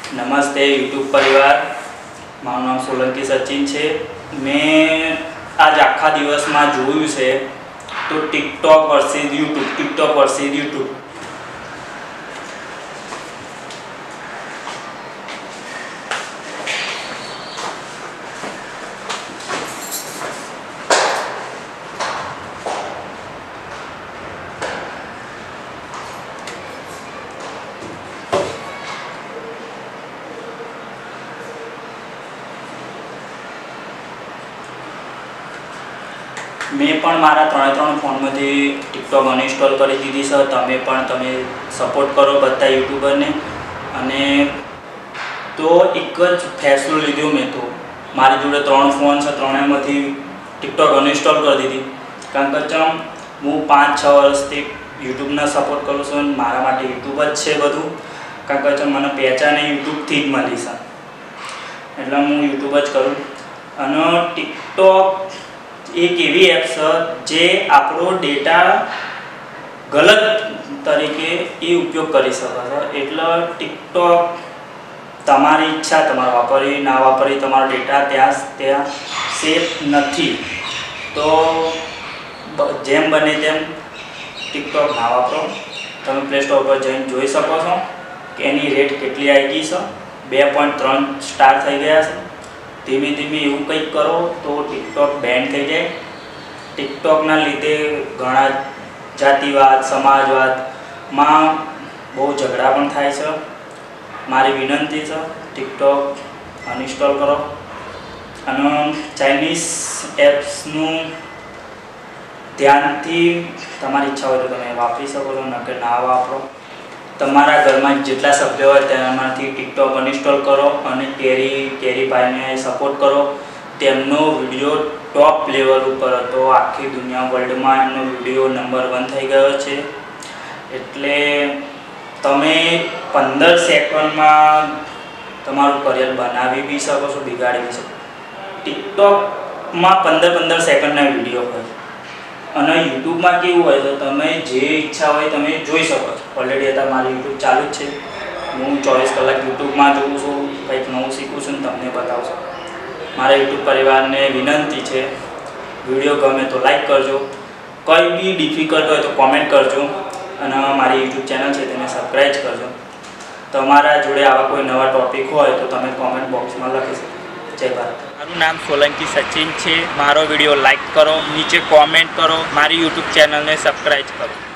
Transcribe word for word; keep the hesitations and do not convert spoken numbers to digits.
नमस्ते यूट्यूब परिवार, मारू नाम सोलंकी सचिन है। मैं आज आखा दिवस में जोयु से तो TikTok versus YouTube TikTok versus YouTube मैं पण मारा त्रे त्रण फोन में टिकटॉक अनइंस्टॉल कर दीधी है। तमे पण तमे सपोर्ट करो बता यूट्यूबर ने। अने तो एक ज फैसलो लीधो मैं तो मारी जोड़े त्रण फोन से त्रणेय में टिकटॉक अनइंस्टॉल कर दीधी। कारण के चम हूँ पांच छ वर्षथी यूट्यूब ने सपोर्ट करूँ छूँ। मारा माटे यूट्यूब ज है बधुं। कारण के चम मने पहचान यूट्यूब थी ज मळी छे एटले हूँ यूट्यूब ज करूँ। अने टिकटॉक एक एवी एप्स जे आपरो डेटा गलत तरीके ये उपयोग करी सके। एटले टिकटॉक तमारी इच्छा तमारे वापरी ना वापरी तमारो डेटा त्या त्या सेफ नहीं। तो जेम बने तेम टिकटॉक ना वापरो। तमे प्ले स्टोर पर जईने जोई सको छो कि एनी रेट केटली आई गई छे। बे पॉइंट त्रण स्टार थई गया छे। धीमे धीमे एवं कंईक करो तो टिकटॉक बेन थी जाए। टिकटॉक ना लीधे घणा जातिवाद समाजवाद में बहुत झगड़ा पण थाय छे। मारी विनंती है टिकटॉक अनइंस्टॉल करो। अने चाइनीज एप्सनु ध्यानथी तमारी इच्छा हो तो तमे वापरी सको छो, न के ना वापरो। तमारा घर में जेटला सभ्य होय तेमांथी टिकटॉक अनइंस्टॉल करो और केरी केरी भाई ने सपोर्ट करो। तेमनो विडियो टॉप लेवल पर तो आखी दुनिया वर्ल्ड में एमनो विडियो नंबर वन थई गयो छे। एटले तमे पंदर सेकंड में तमारू करियर बनावी भी सको छो, बिगाड़ी भी सको। टिकटॉक में पंदर पंदर सेकंड विडियो होय અને यूट्यूब में केवुं होय तो तमे जे इच्छा होय तमे जोई शको छो। ऑलरेडी आता मारी यूट्यूब चालू ज छे। हूँ चौबीस कलाक यूट्यूब में जोऊँ छूँ, कंईक नवुं शीखुं छूं, तमने बतावुं छुं। मारा यूट्यूब परिवार ने विनंती है वीडियो गमे तो लाइक करजो, कोई भी डिफिकल्ट हो तो कॉमेंट करजो और मारी यूट्यूब चैनल है तेने सब्सक्राइब करजो। तमारा जोड़े आवा कोई नवा टॉपिक हो तो तमे कॉमेंट बॉक्स में लखी शको। जय भारत। मारू नाम सोलंकी सचिन है। मारो वीडियो लाइक करो, नीचे कॉमेंट करो, मारी यूट्यूब चैनल ने सब्सक्राइब करो।